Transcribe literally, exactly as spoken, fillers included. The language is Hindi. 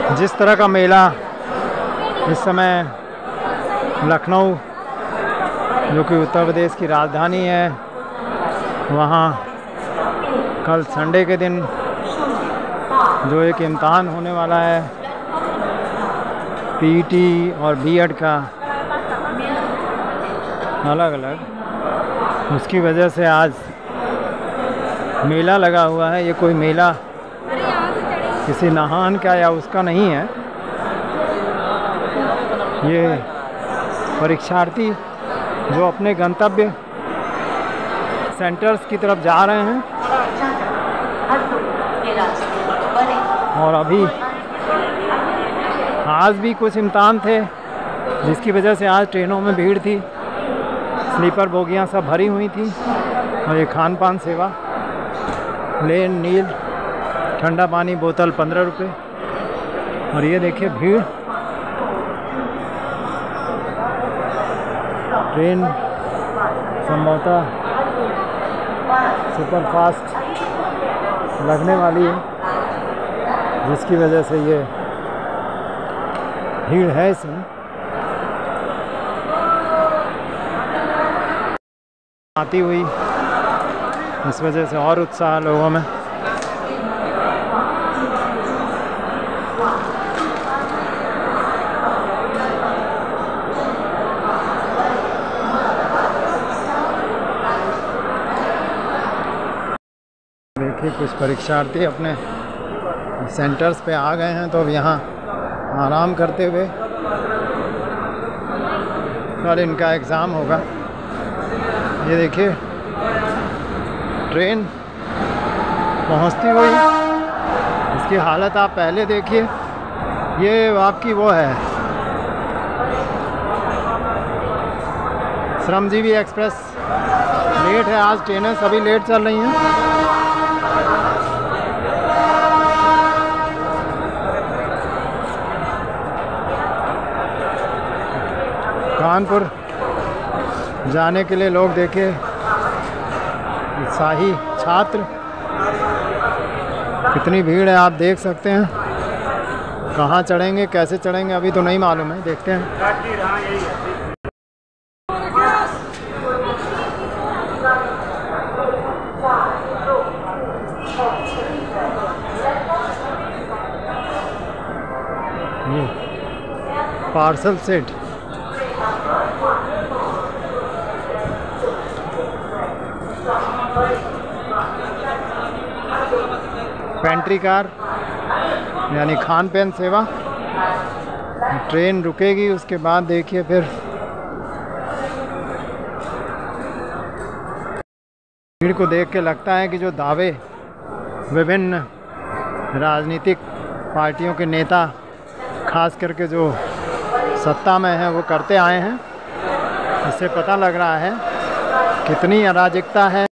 जिस तरह का मेला इस समय लखनऊ, जो कि उत्तर प्रदेश की राजधानी है, वहाँ कल संडे के दिन जो एक इम्तहान होने वाला है पीटी और बीएड का अलग अलग, उसकी वजह से आज मेला लगा हुआ है। ये कोई मेला किसी नहान का या उसका नहीं है, ये परीक्षार्थी जो अपने गंतव्य सेंटर्स की तरफ जा रहे हैं। और अभी आज भी कुछ इम्तहान थे, जिसकी वजह से आज ट्रेनों में भीड़ थी, स्लीपर बोगियां सब भरी हुई थी। और ये खान पान सेवा, प्लेन नील ठंडा पानी बोतल पंद्रह रुपये। और ये देखिए भीड़, ट्रेन संभवतः सुपर फास्ट लगने वाली है, जिसकी वजह से ये भीड़ है इसमें। आती हुई इस वजह से और उत्साह लोगों में। देखिए कुछ परीक्षार्थी अपने सेंटर्स पे आ गए हैं, तो अब यहाँ आराम करते हुए कल इनका एग्ज़ाम होगा। ये देखिए ट्रेन पहुँचती हुई, इसकी हालत आप पहले देखिए। ये आपकी वो है श्रमजीवी एक्सप्रेस, लेट है आज, ट्रेनें सभी लेट चल रही हैं। कानपुर जाने के लिए लोग देखे उत्साही छात्र, कितनी भीड़ है आप देख सकते हैं। कहाँ चढ़ेंगे कैसे चढ़ेंगे अभी तो नहीं मालूम है, देखते हैं। ये पार्सल सेट, पेंट्री कार यानी खान पान सेवा। ट्रेन रुकेगी, उसके बाद देखिए फिर भीड़ को देख के लगता है कि जो दावे विभिन्न राजनीतिक पार्टियों के नेता, खास करके जो सत्ता में हैं, वो करते आए हैं, इससे पता लग रहा है कितनी अराजकता है।